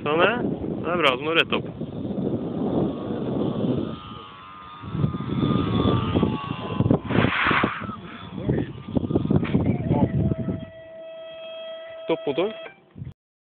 Sånn er det. Det er bra, så må du rette opp. Stopp motoren.